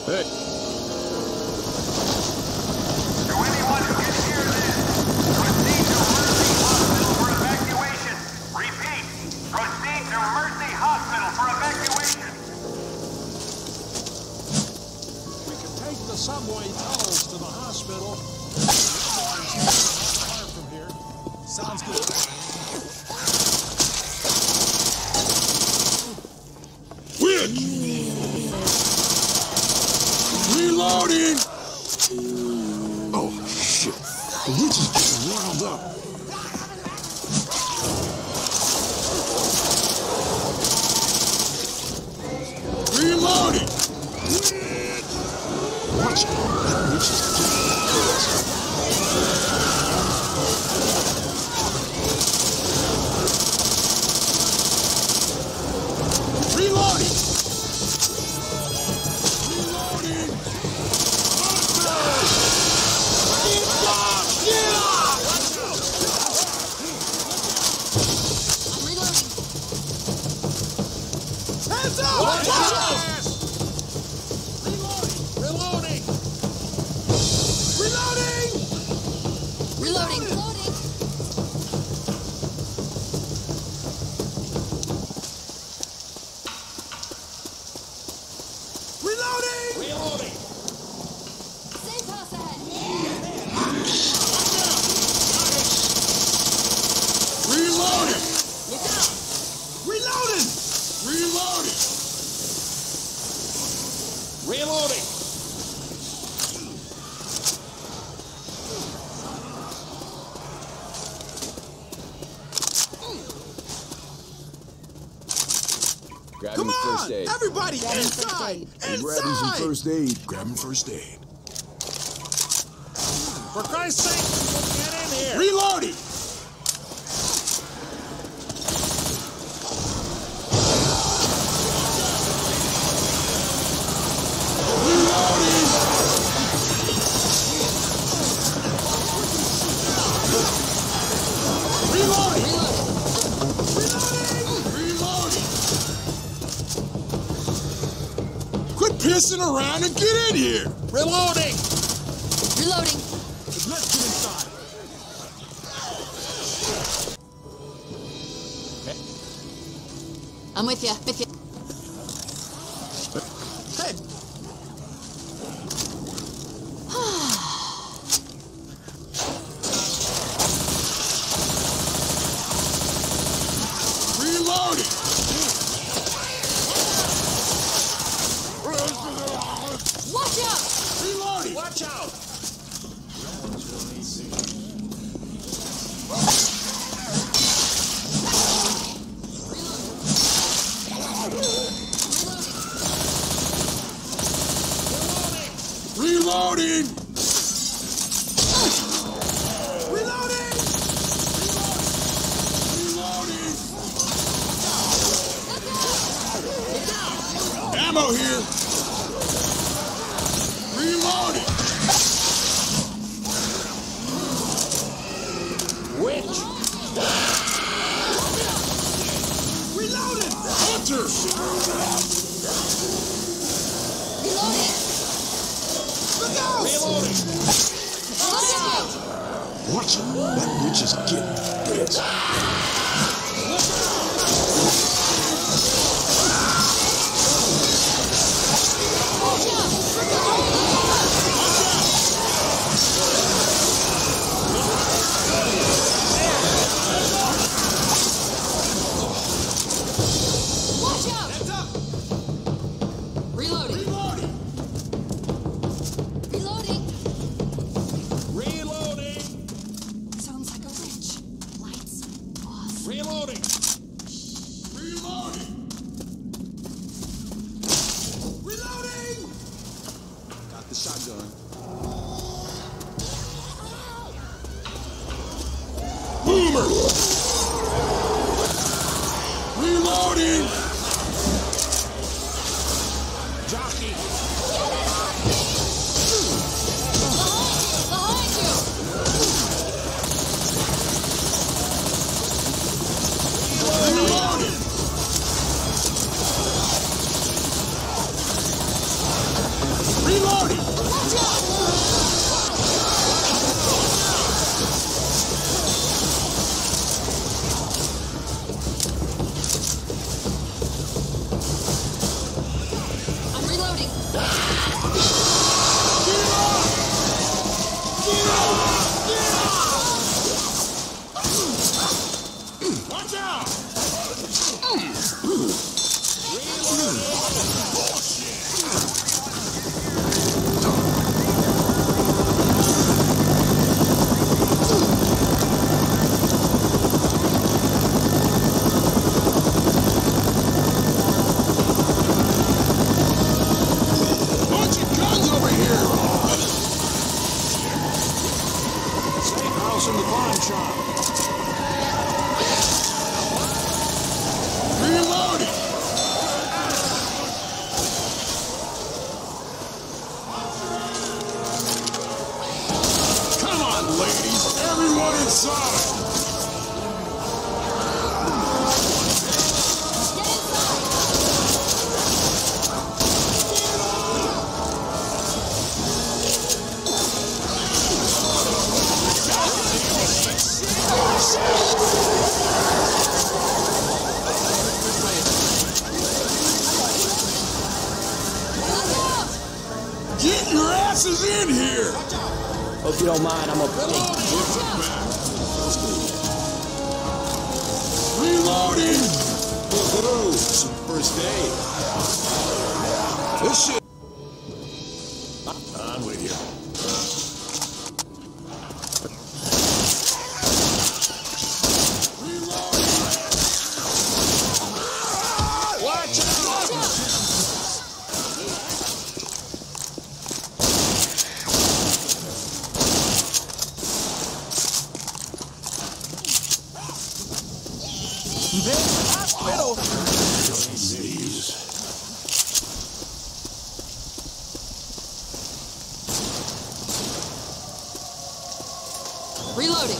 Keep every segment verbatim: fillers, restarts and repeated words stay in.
Hey. To anyone who can hear this, proceed to Mercy Hospital for evacuation. Repeat, proceed to Mercy Hospital for evacuation. We can take the subway tunnels to the hospital. Far from here. Sounds good. Witch! Reloading! Oh, shit. The witch is getting riled up. Reloading! Witch! Watch out. That witch is getting Reloading! Reloading! Hands up! Watch out! Reloading! Reloading! Reloading! Reloading! Reloading! Reloading! Reloading! Safe house ahead! Reloading! Look out! Reloading! Reloading! Reloading! Grab Come him on! first aid. Everybody Grab him first inside! aid. Grab him some Inside! first aid. Grab him first aid. For Christ's sake, get in here! Reloading! Reloading! Reloading! Reloading! Quit pissing around and get in here! Reloading! Reloading! Let's get inside! I'm with you. With you. Hey! Reloading! Watch out! Reloading! Watch out! Reloading! Reloading! Reloading! Ammo here! Reloading! Witch! Reloading! Hunter! Reloading! Look out! Reloading! Look out! Watch it! That witch is getting pissed. Watch out! Watch out! Heads up! Reloading! Reloading! Reloading! Reloading! Sounds like a witch. Lights off. Reloading! Reloading! Reloading! Got the shotgun. Boomer! Reloading! Jockey! Behind you! Reloading! Watch out! Bunch of guns over here! Safe house in the pawn shop. Reloading! Come on, ladies! Everyone inside! Get your asses in here! Hope you don't mind, I'm a big... Reloading! Whoa, some first aid. This shit... I'm with you. Watch out! Hospital! Reloading.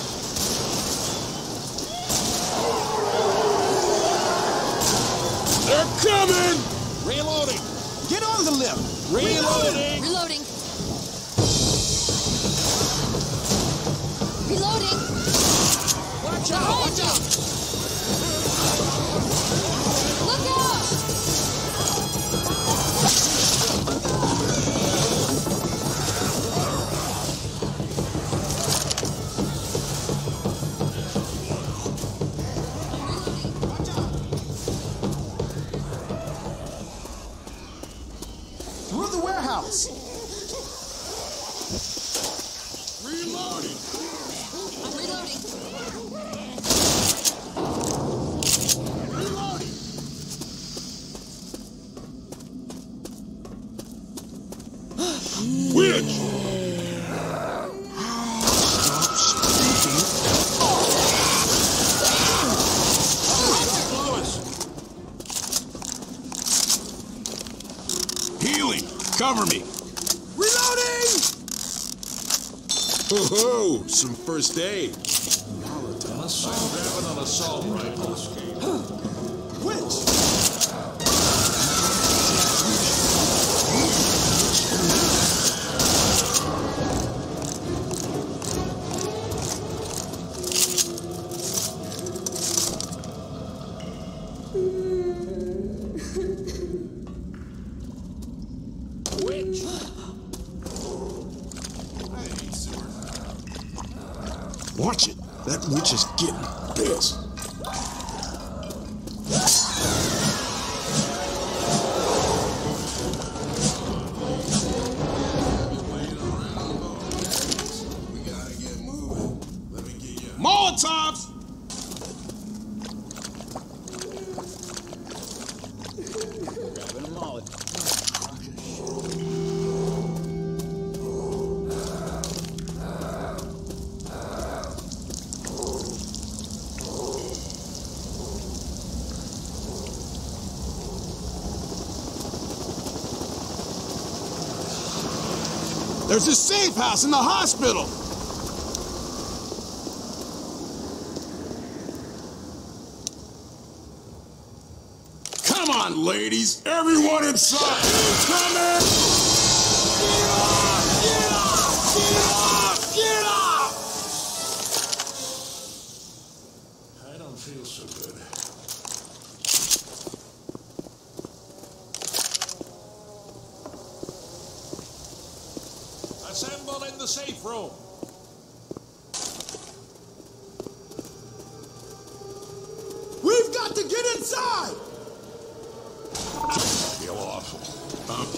They're coming! Reloading! Get on the lift! Reloading. Reloading. Reloading. Watch out! Watch out! Look out! Through the warehouse! Reloading! I'm reloading. Reloading! Witch! Healing! Cover me! Reloading! Ho ho! Some first aid. An assault grabbing an assault rifle. Which? Which? Watch it! That witch is getting pissed. Molotovs! Grabbing a mullet. There's a safe house in the hospital! Come on, ladies! Everyone inside! Coming! Get off! Get off! Get off! Get off! I don't feel so good. Assemble in the safe room. We've got to get inside! Feel awful. Huh?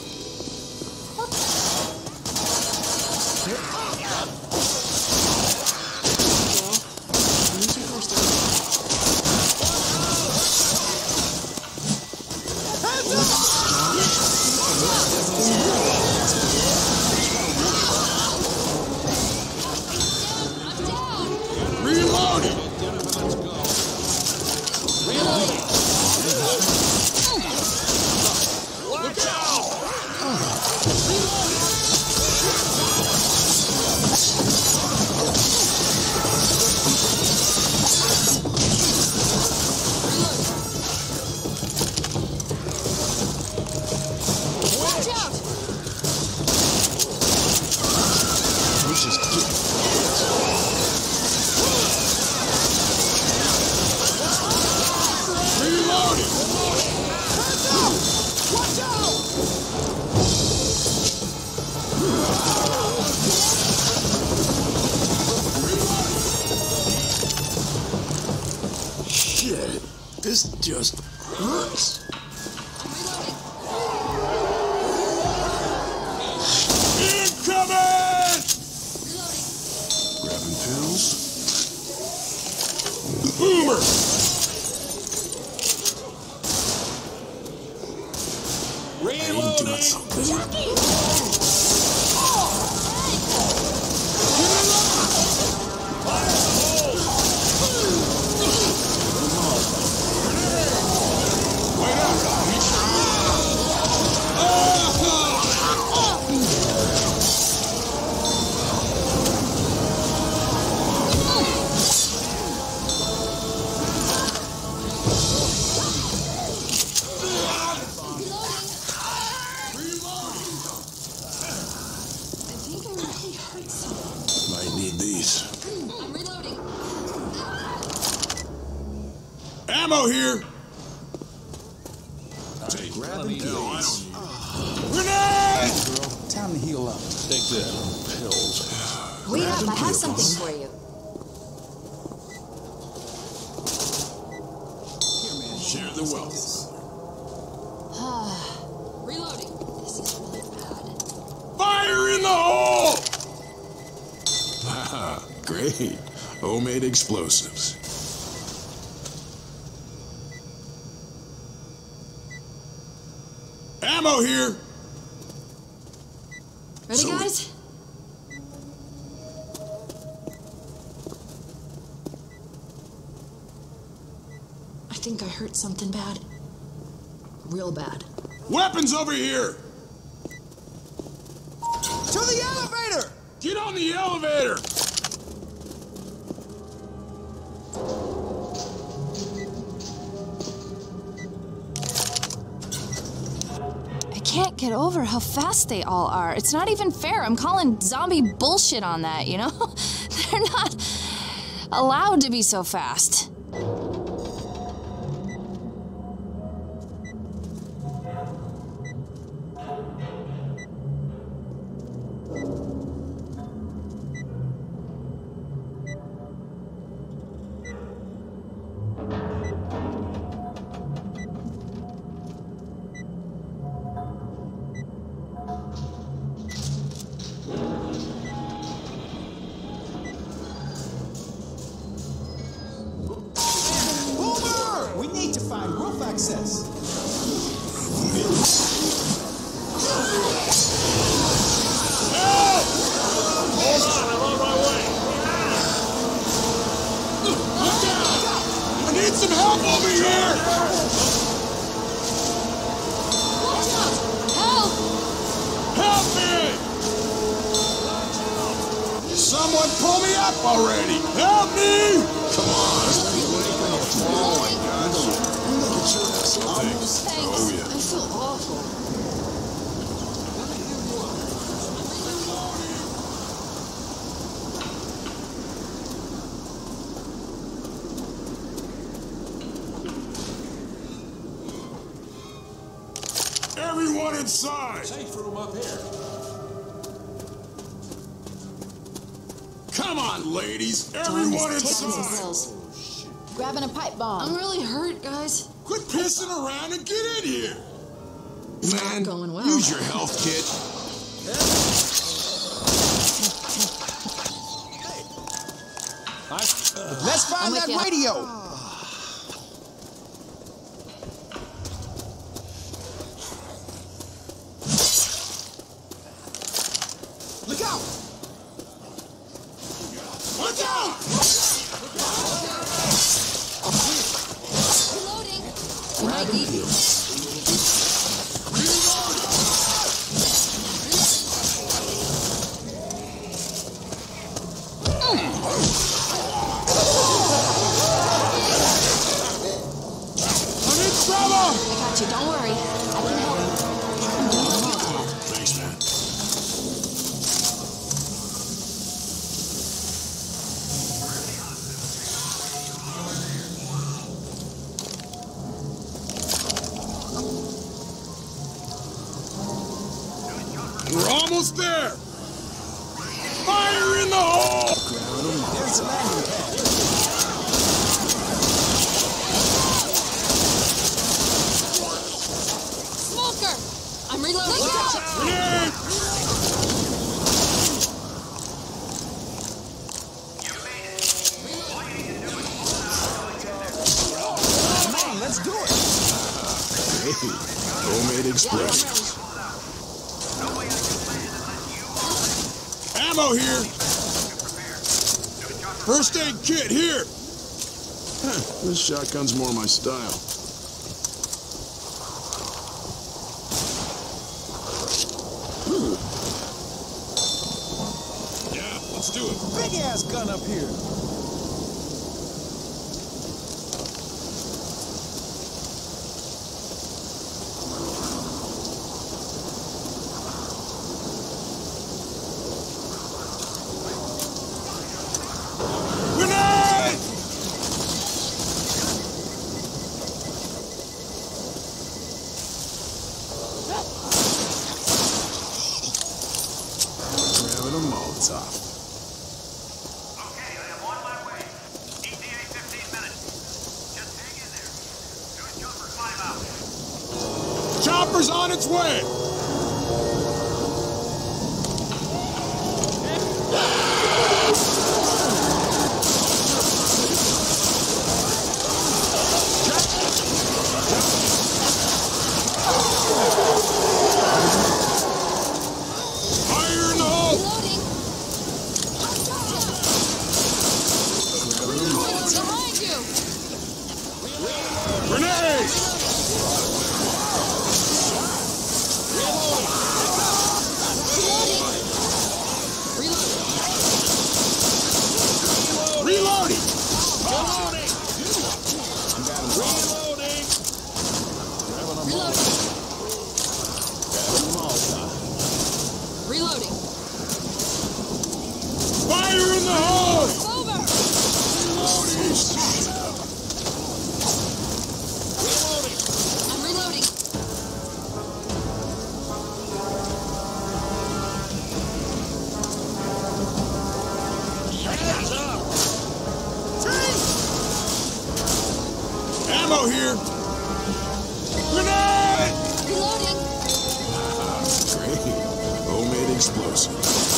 Shit, this just hurts. Incoming! Grabbing pills? Boomer! Reloading! Jockey! Might need these. I'm reloading. Ammo here! Take Grabbing these. pills. Grenade! Time to heal up. Take this. Pills. Wait up, I have something for you. Share the wealth. Reloading. This is really bad. Fire in the hole! Haha, great. Homemade explosives. Ammo here! Ready, So- guys? I think I hurt something bad. Real bad. Weapons over here! To the elevator! Get on the elevator! I can't get over how fast they all are. It's not even fair. I'm calling zombie bullshit on that, you know? They're not allowed to be so fast. Boomer! We need to find roof access. Hold on, I'm on my way. Look out! I need some help over here! Watch out! Help! Help me! Someone pull me up already! Help me! Come on. Thanks. Oh, yeah. I feel awful. Everyone inside! Safe room up here. Come on, ladies. Dawn Everyone is taking some inside. pills. Grabbing a pipe bomb. I'm really hurt, guys. Quit pissing around and get in here. Man, going well. use your health kit. Let's find I'm with that ya. radio. Look out! Watch out! Reloading. You might need I'm in trouble! I got you. Don't worry. I can help you. I'm doing a Molotov. Thanks, man. We're almost there! Fire in the hole! There's a landing pad. Smoker! I'm reloading. Look out! Grenade! Man, let's do it. Hey, homemade explosives. Ammo here! First aid kit here! Huh, this shotgun's more my style. Yeah, let's do it. Big ass gun up here. Grenade! Grabbing a Molotov. Okay, I am on my way. E T A fifteen minutes. Just hang in there. Soon as Jumper climb out. Chopper's on its way! Fire in the hole! Reloading. Behind you. Grenade! Reloading. Reloading! Reloading. Reloading. Fire in the hole! Over. I'm reloading. Ammo here! Grenade! Reloading. Great. Homemade explosives.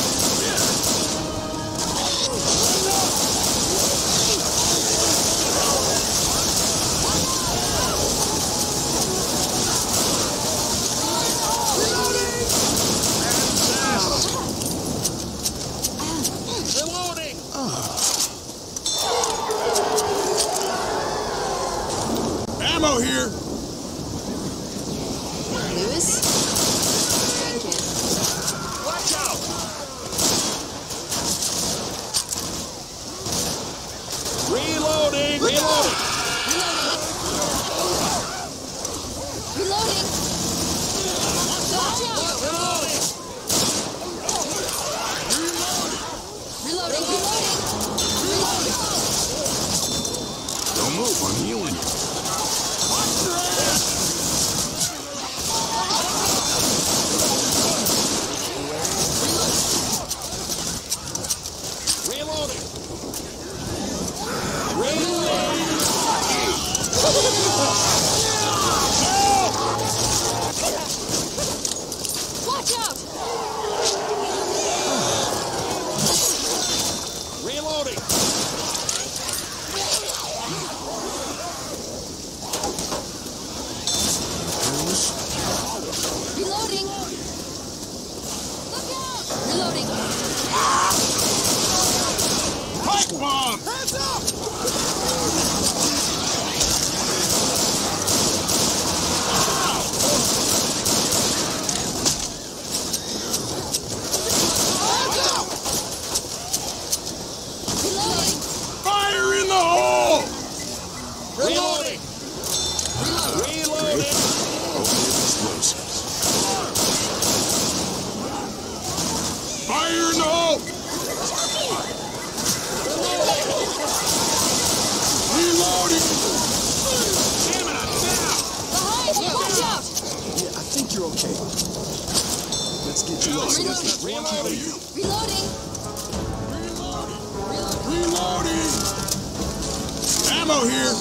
Ammo here! Lewis. Hey, kid. Watch out! smoke bomb! Hands up! Fire in the hole! Reloading! Reloading! Explosives. Fire in the hole! Reloading! Behind you! Watch out! Yeah, I think you're okay. Let's get you up. Reloading! Reloading! Reloading! Ammo here!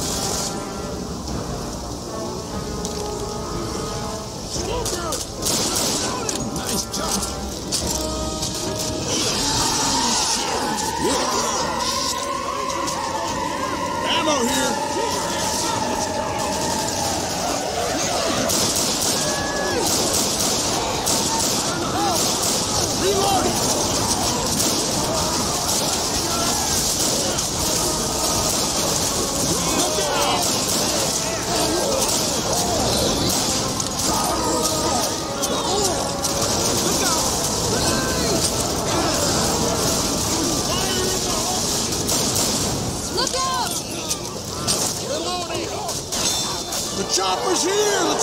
Nice job! Ammo here! Reloading! Look out! The chopper's here!